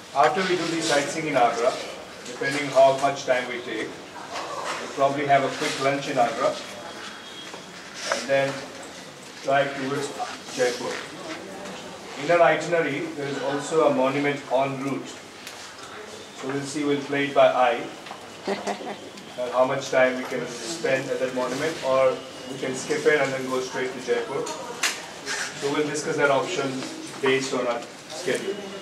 After we do the sightseeing in Agra, depending how much time we take, we'll probably have a quick lunch in Agra and then drive towards Jaipur. In our itinerary, there is also a monument en route. So we'll see, we'll play it by eye, and how much time we can spend at that monument, or we can skip it and then go straight to Jaipur. So we'll discuss that option based on our schedule.